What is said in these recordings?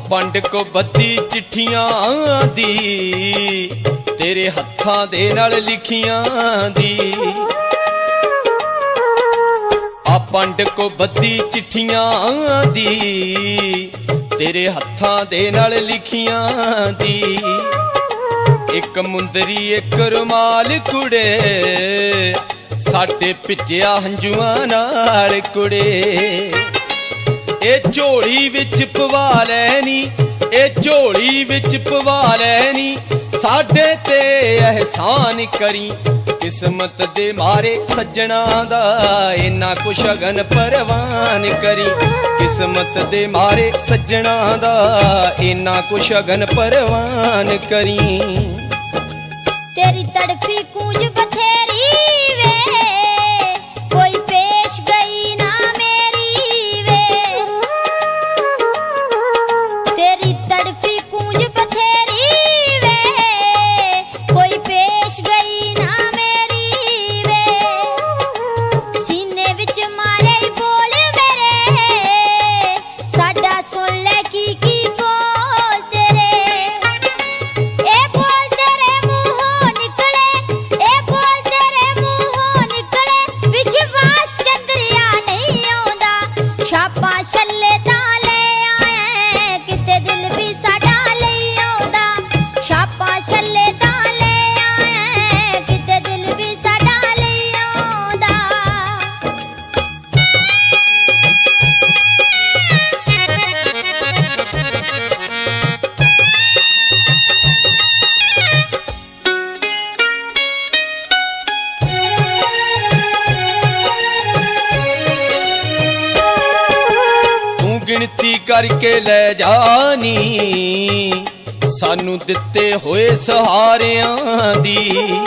पंड को बद्दी चिट्ठियां दी तेरे हत्थां दे नाल लिखियां दी। आ पंड को बद्दी चिट्ठियां दी तेरे हत्थां दे नाल लिखियां दी। एक मुंदरी एक रुमाल कुड़े साडे भिज्जिया हंजुआं नाल कुड़े। ए झोली विच पवा लैनी ए झोली विच पवा लैनी साडे ते एहसान करी। किस्मत दे मारे सज्जणा दा इन्ना कुछ अगन परवान करी। किस्मत दे मारे सज्जणा दा इन्ना कुछ अगन परवान करी। तेरी तड़फी कूंज बथेरी वे कोई पेश गई ना मेरी वे। तेरी तड़फी कूंज बथेरी वे कोई पेश गई ना मेरी वे। सीने विच मारे बोल मेरे साडा सुन ले की कोल तेरे। ए बोल तेरे मुंहों निकले ए बोल तेरे मुंहों निकले विश्वास चंद्रिया नहीं आउंदा। छापा छल्ले तां ले आए किते दिल भी साडा नहीं आउंदा। छापा छल्ले तां ले आए किते दिल भी साडा नहीं आउंदा। तू गिनती करके ले जानी सानू दिते होए सहारियां दी।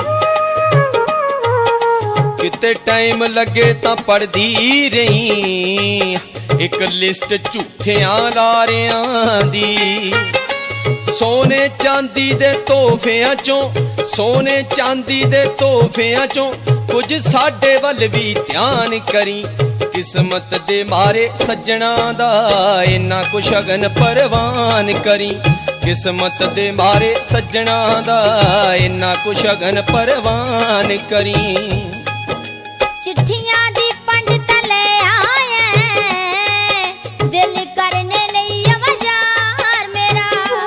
किते टाइम लगे तां पढ़दी रही एक लिस्ट झूठियां लारियां दी। सोने चांदी दे तोहफियां चों सोने चांदी दे तोहफियां चों कुछ साडे वल भी ध्यान करी। किस्मत दे मारे सज्जणा दा इन्ना कुछ अगन परवान करी। किस्मत दे मारे सज्जणा दा इन्ना कुछ अगन परवान करी। चिट्ठियां दी पंड तले आए दिल करने लई अवजार मेरा।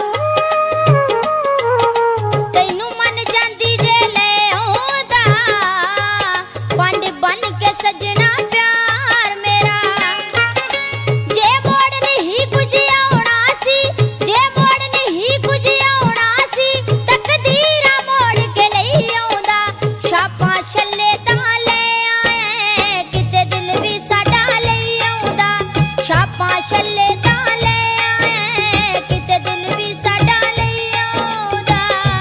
तैनू मन जांदी जे ले आउंदा पंड बन के सजना प्यार मेरा। जे मोड़ नहीं कुछ आउणा सी जे मोड़ नहीं कुछ आउणा सी तकदीरां मोड़ के लई आउंदा। छापां छल्ले तां ले आए किते दिल भी साडा लई आउंदा। छापां छल्ले तां ले आए किते दिल भी साडा लई आउंदा।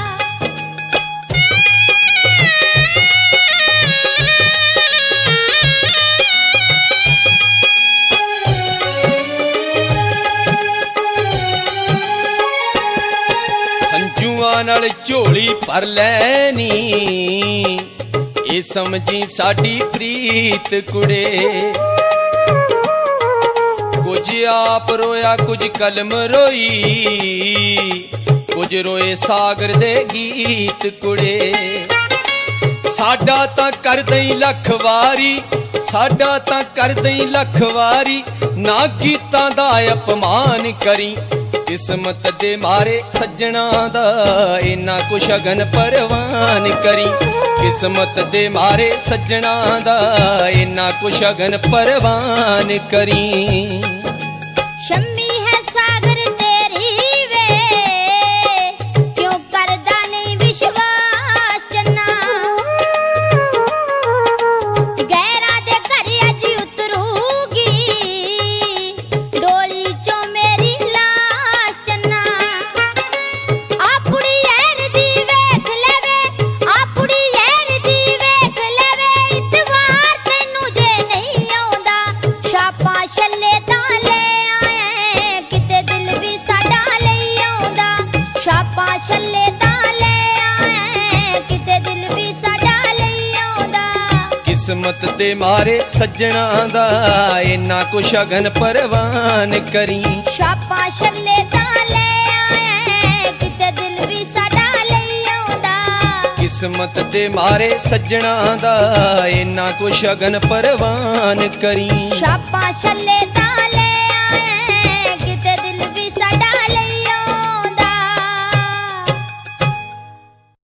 हंजुआं नाल झोली भर लैनी ए समझी साडी प्रीत कुड़े। कुछ आप रोया कुछ कलम रोई कुछ रोए सागर दे गीत कुड़े। साडा तां कर दई लख वारी साडा तां कर दई लख वारी ना गीतां दा अपमान करी। किस्मत दे मारे सज्जणा दा इन्ना कुछ अगन परवान करी। किस्मत दे मारे सज्जणा दा इन्ना कुछ अगन परवान करी। शम्मी है सागर तेरी वे क्यों करदा नहीं विश्वास चन्ना। गैरा दे घर अज उतरूगी डोली चों मेरी लाश चन्ना। आ पुड़ी ऐर दी वेख लेवे आ पुड़ी ऐर दी वेख लेवे इतवार तैनू जे नहीं आउंदा। छापां छल्ले तां ले आए किते दिल भी साडा लई आउंदा। छापां छल्ले तां ले आए किते दिल भी साडा लई आउंदा। किस्मत दे मारे सज्जणा दा इन्ना कुछ अगन परवान करी। छापां छल्ले तां ले आए किते दिल भी साडा लई आउंदा किस्मत दे मारे सज्जणा दा इन्ना को शगन परवान करी छापा छल्ले दा